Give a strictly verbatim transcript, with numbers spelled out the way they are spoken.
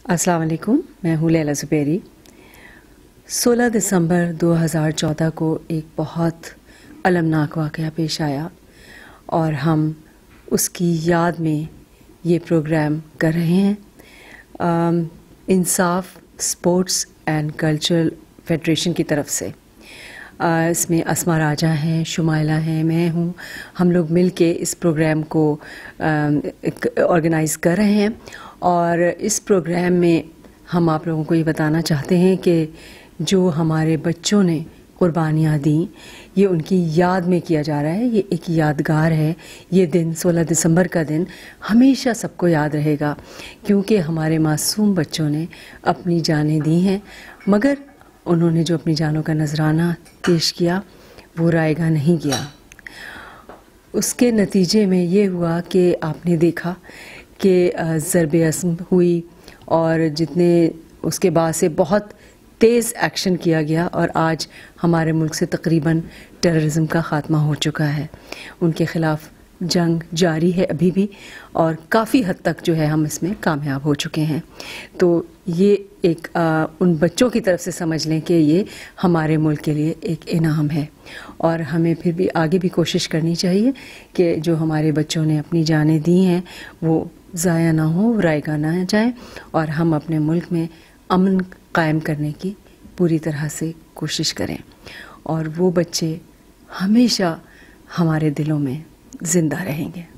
अस्सलाम वालेकुम, मैं हूँ लैला ज़ुबैरी। सोलह दिसंबर दो हज़ार चौदह को एक बहुत अलमनाक वाक़या पेश आया और हम उसकी याद में ये प्रोग्राम कर रहे हैं Insaf sports and cultural federation की तरफ से। आ, इसमें अस्मा राजा हैं, शुमाइला हैं, मैं हूँ। हम लोग मिल के इस प्रोग्राम को ऑर्गेनाइज़ कर रहे हैं और इस प्रोग्राम में हम आप लोगों को ये बताना चाहते हैं कि जो हमारे बच्चों ने कुर्बानियाँ दी, ये उनकी याद में किया जा रहा है। ये एक यादगार है। ये दिन सोलह दिसंबर का दिन हमेशा सबको याद रहेगा क्योंकि हमारे मासूम बच्चों ने अपनी जानें दी हैं, मगर उन्होंने जो अपनी जानों का नजराना पेश किया वो रायगा नहीं गया। उसके नतीजे में ये हुआ कि आपने देखा कि ज़रबे अस्म हुई और जितने उसके बाद से बहुत तेज़ एक्शन किया गया और आज हमारे मुल्क से तकरीबन टेररिज्म का ख़ात्मा हो चुका है। उनके ख़िलाफ़ जंग जारी है अभी भी और काफ़ी हद तक जो है हम इसमें कामयाब हो चुके हैं। तो ये एक आ, उन बच्चों की तरफ से समझ लें कि ये हमारे मुल्क के लिए एक इनाम है और हमें फिर भी आगे भी कोशिश करनी चाहिए कि जो हमारे बच्चों ने अपनी जानें दी हैं वो ज़ाया ना हो, रायगा ना जाए और हम अपने मुल्क में अमन कायम करने की पूरी तरह से कोशिश करें और वो बच्चे हमेशा हमारे दिलों में ज़िंदा रहेंगे।